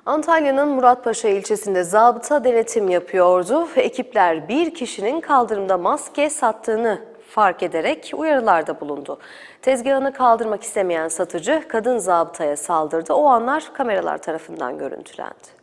Antalya'nın Muratpaşa ilçesinde zabıta denetim yapıyordu. Ekipler bir kişinin kaldırımda maske sattığını fark ederek uyarılarda bulundu. Tezgahını kaldırmak istemeyen satıcı kadın zabıtaya saldırdı. O anlar kameralar tarafından görüntülendi.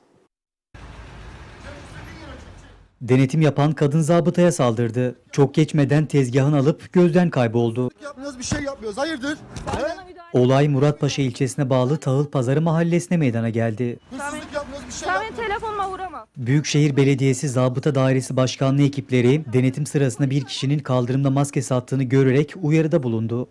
Denetim yapan kadın zabıtaya saldırdı. Çok geçmeden tezgahını alıp gözden kayboldu. Yapmıyoruz, bir şey yapmıyoruz. Hayırdır? Olay Muratpaşa ilçesine bağlı Tahılpazarı mahallesine meydana geldi. Hırsızlık yapmıyoruz, bir şey Sen yapmıyoruz. benim telefonuma vuramaz. Büyükşehir Belediyesi Zabıta Dairesi Başkanlığı ekipleri denetim sırasında bir kişinin kaldırımda maske sattığını görerek uyarıda bulundu.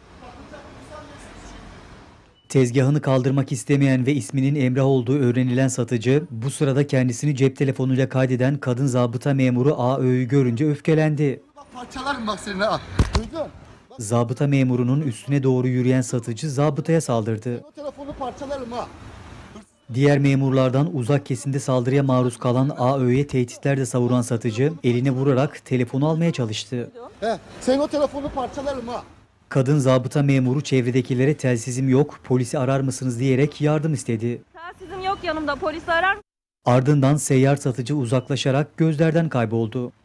Tezgahını kaldırmak istemeyen ve isminin Emrah olduğu öğrenilen satıcı, bu sırada kendisini cep telefonuyla kaydeden kadın zabıta memuru AÖ'yü görünce öfkelendi. Bak parçalarım bak seni ha. Duydun? Zabıta memurunun üstüne doğru yürüyen satıcı zabıtaya saldırdı. O telefonu parçalarım ha. Diğer memurlardan uzak kesimde saldırıya maruz kalan AÖ'ye tehditler de savuran satıcı eline vurarak telefonu almaya çalıştı. Sen o telefonu parçalarım ha. Kadın zabıta memuru çevredekilere telsizim yok, polisi arar mısınız diyerek yardım istedi. Telsizim yok yanımda, polisi arar mısın? Ardından seyyar satıcı uzaklaşarak gözlerden kayboldu.